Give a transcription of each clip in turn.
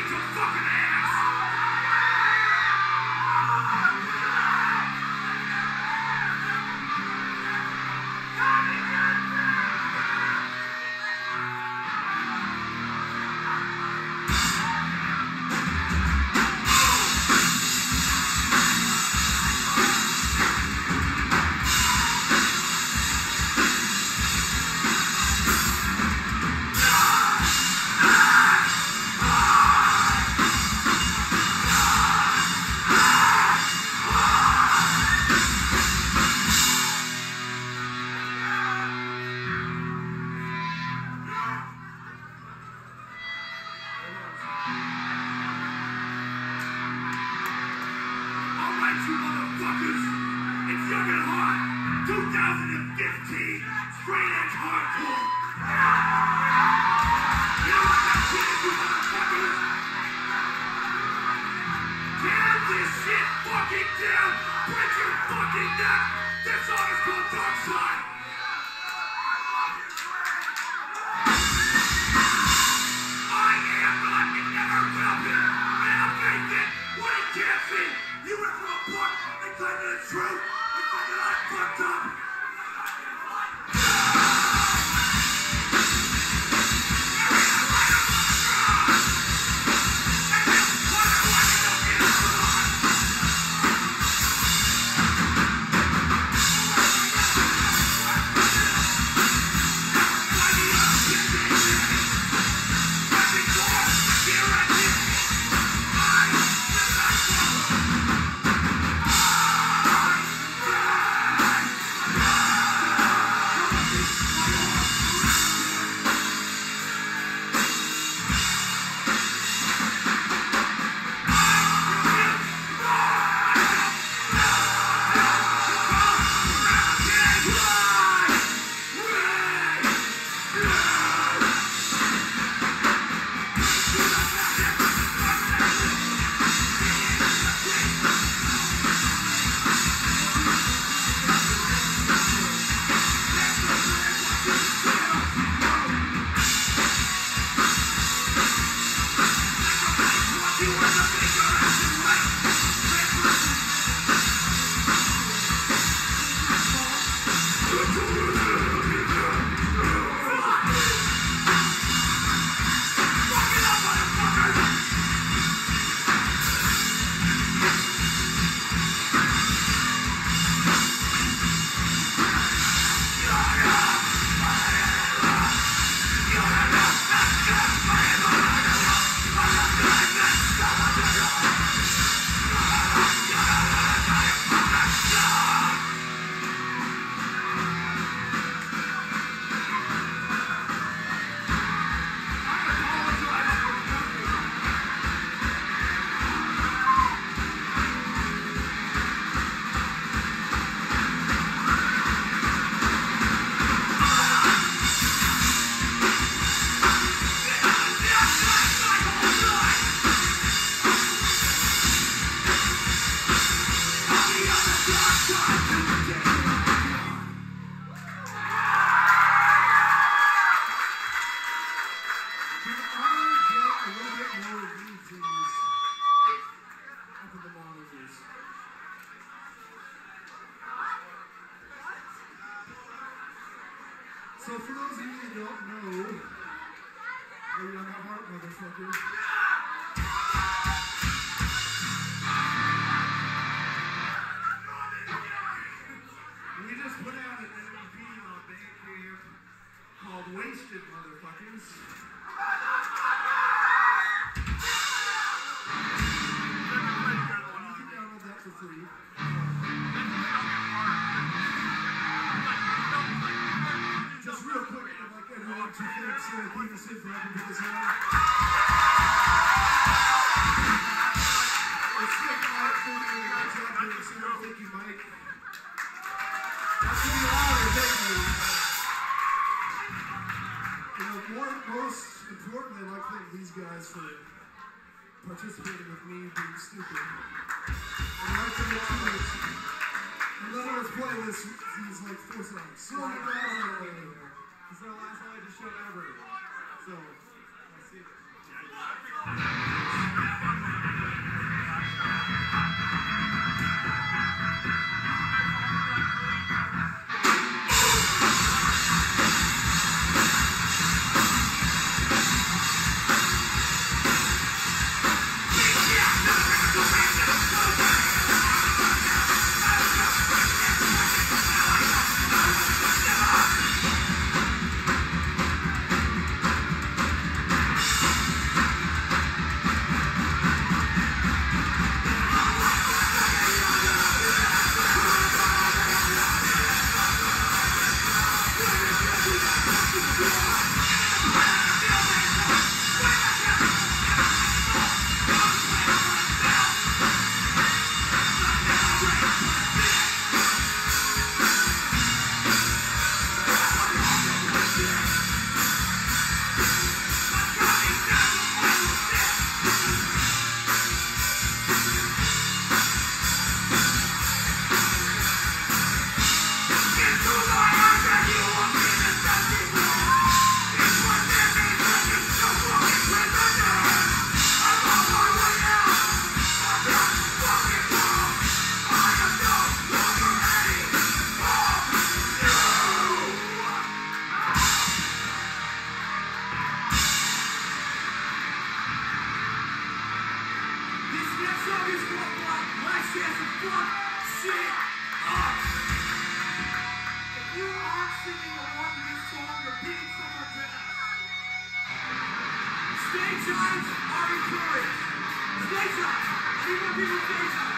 So for those of you who don't know, maybe I'm not heart motherfuckers. We just put out an EP on Bandcamp called Wasted Motherfuckers. You can download that for free. Just real quick, I'd like everyone to thank Sarah Peterson for helping put this on. Let's thank Mike for doing a great job here. Sarah, thank you, Mike. That's to be louder, thank you. You know, most importantly, I'd like to thank these guys for participating with me being stupid. I'd like to make sure and let us play these like 4 songs. So this is our last live show ever. So, I'll see you. song is called Last Chance to Fuck Shit Up. If you aren't singing along to this song, you're being someone better. Stage times are encouraged. Stage time. I need more people stage time.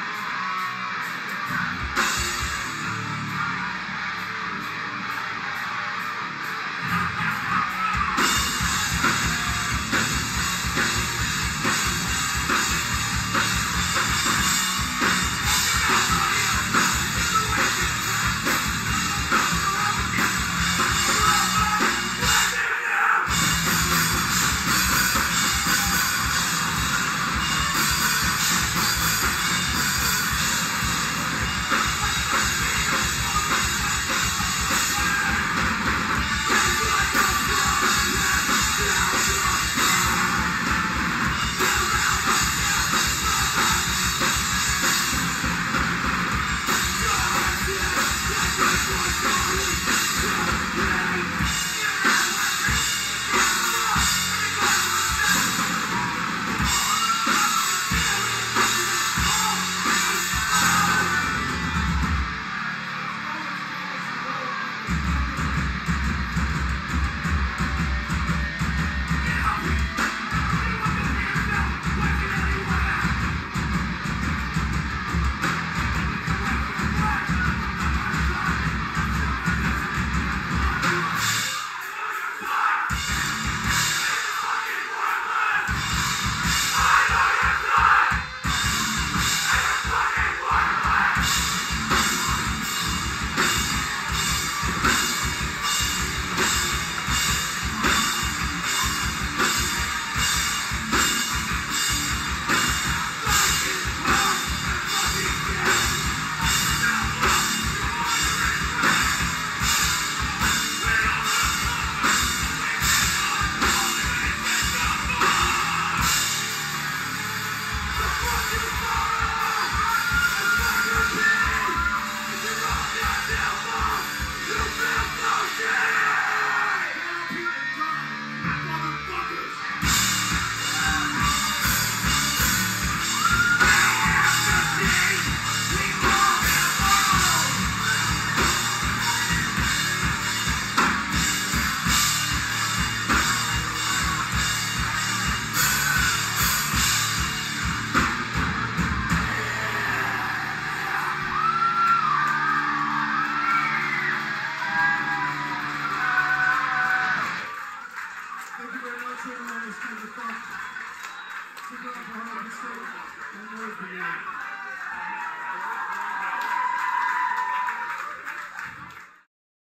Brigade.